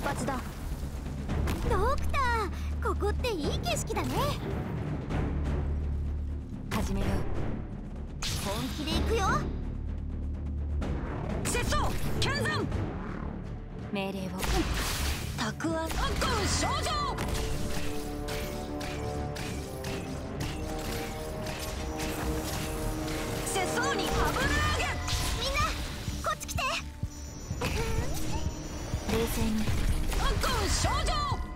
発だ。ドクター、ここっていい景色だね。始めよう。本気で行くよ。 拙僧剣山。 命令を。 たくあん少女。拙僧に油揚げ。 みんなこっち来て。冷静に。 少女。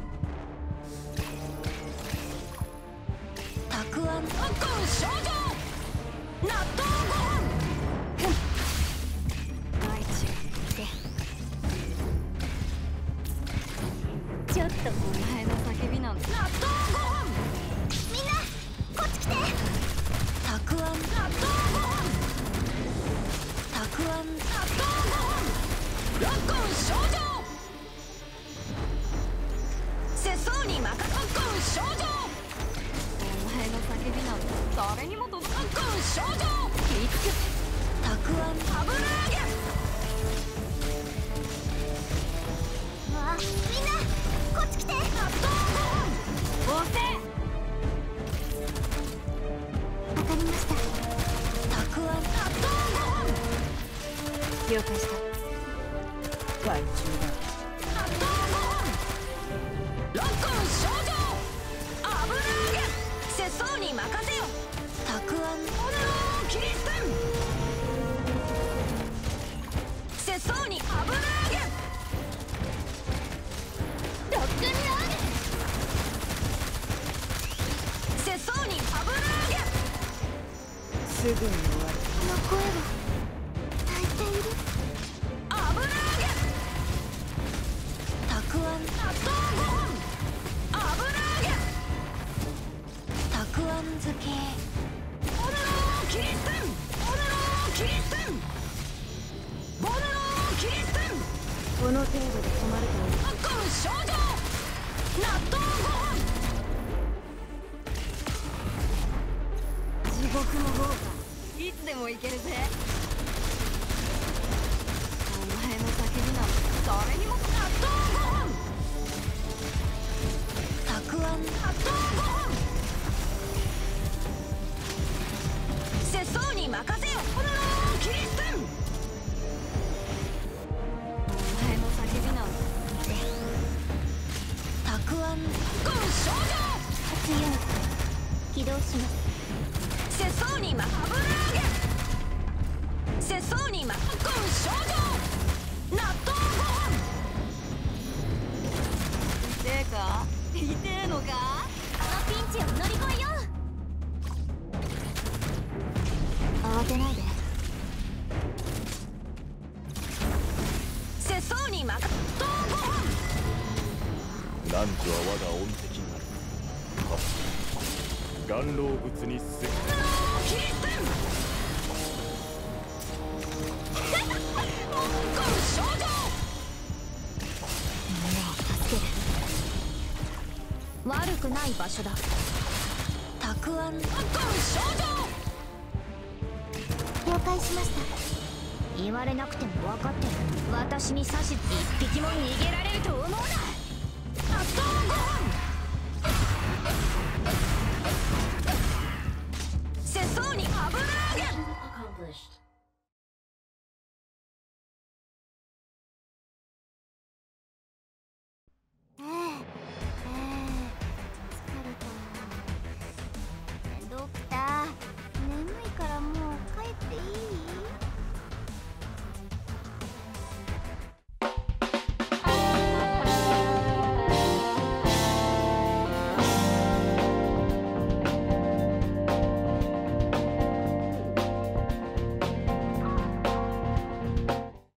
たくあん少女。納豆ご飯。 大地で。ちょっとお前の叫びなんだ。 納豆ご飯。 みんなこっち来て。 たくあん納豆ご飯。たくあん納豆ご飯。ロッコン少女。拙僧に任せ。少女。 お前の叫びなんて誰にも届かん。 少女。たくあん油揚げ。 わあ、みんなこっち来て。納豆ご飯。押せ。わかりました。 たくあん納豆ご飯。 了解した。 害虫だ。納豆ご飯。ロッコン少女。油揚げ。拙僧に任せよ。たくあんキリステン。拙僧に油揚げ。 ロックンロール。 拙僧に油揚げ。すぐに終わる。 この声は泣いている。 油揚げ。たくあん納豆ご飯。油揚げ。たくあん漬け。キリステン。キリステン。ボルノキリステン。 この程度で止まるといい。 少女。納豆ご飯。 地獄の豪華いつでも行けるぜ。お前の叫びなんて誰にも。 納豆ご飯。たくあん納豆ご飯。拙僧に任せよ。キリステン。 お前の叫びなんてたくあん少女。 強い。起動します。 拙僧に油揚げ。拙僧に少女。納豆ご飯。 痛えか。痛えのか。このピンチを乗り越えよう。慌てないで。 拙僧に納豆ご飯。 汝は我が恩敵なる。岩老物にせ。 キリステン。少女。 みんなを助ける。悪くない場所だ。 たくあん少女。 了解しました。言われなくても分かってる。私に指図一匹も逃げられると思うな。